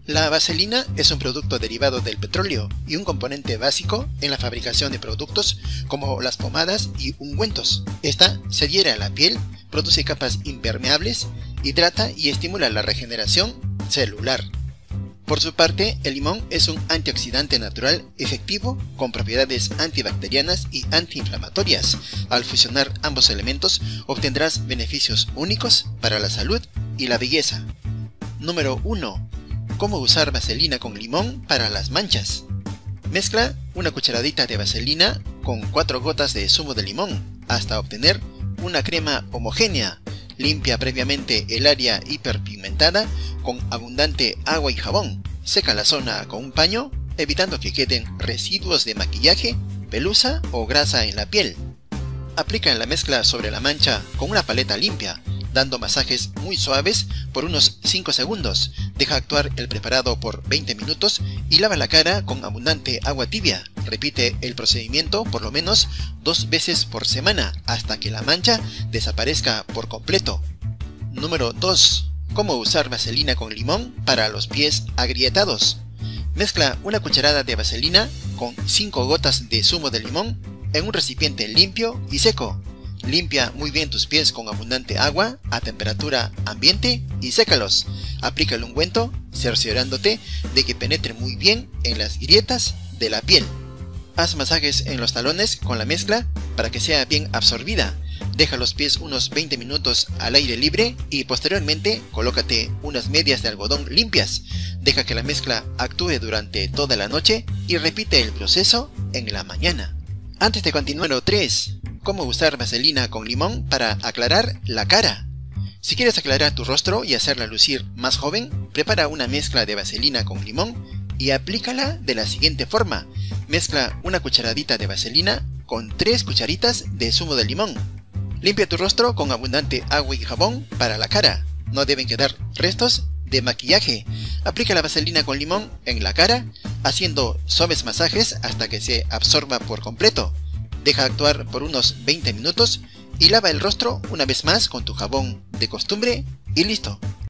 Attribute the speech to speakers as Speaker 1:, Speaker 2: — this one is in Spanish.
Speaker 1: La vaselina es un producto derivado del petróleo y un componente básico en la fabricación de productos como las pomadas y ungüentos. Esta se adhiere a la piel, produce capas impermeables, hidrata y estimula la regeneración celular. Por su parte, el limón es un antioxidante natural efectivo con propiedades antibacterianas y antiinflamatorias. Al fusionar ambos elementos obtendrás beneficios únicos para la salud y la belleza. Número 1. ¿Cómo usar vaselina con limón para las manchas? Mezcla una cucharadita de vaselina con 4 gotas de zumo de limón hasta obtener una crema homogénea. Limpia previamente el área hiperpigmentada con abundante agua y jabón. Seca la zona con un paño, evitando que queden residuos de maquillaje, pelusa o grasa en la piel. Aplica la mezcla sobre la mancha con una paleta limpia, dando masajes muy suaves por unos 5 segundos. Deja actuar el preparado por 20 minutos y lava la cara con abundante agua tibia. Repite el procedimiento por lo menos 2 veces por semana hasta que la mancha desaparezca por completo. Número 2. ¿Cómo usar vaselina con limón para los pies agrietados? Mezcla una cucharada de vaselina con 5 gotas de zumo de limón en un recipiente limpio y seco. Limpia muy bien tus pies con abundante agua a temperatura ambiente y sécalos. Aplica el ungüento cerciorándote de que penetre muy bien en las grietas de la piel. Haz masajes en los talones con la mezcla para que sea bien absorbida. Deja los pies unos 20 minutos al aire libre y posteriormente colócate unas medias de algodón limpias. Deja que la mezcla actúe durante toda la noche y repite el proceso en la mañana. Antes de continuar, número 3. ¿Cómo usar vaselina con limón para aclarar la cara? Si quieres aclarar tu rostro y hacerla lucir más joven, prepara una mezcla de vaselina con limón y aplícala de la siguiente forma. Mezcla una cucharadita de vaselina con 3 cucharitas de zumo de limón. Limpia tu rostro con abundante agua y jabón para la cara. No deben quedar restos de maquillaje. Aplica la vaselina con limón en la cara, haciendo suaves masajes hasta que se absorba por completo. Deja actuar por unos 20 minutos y lava el rostro una vez más con tu jabón de costumbre y listo.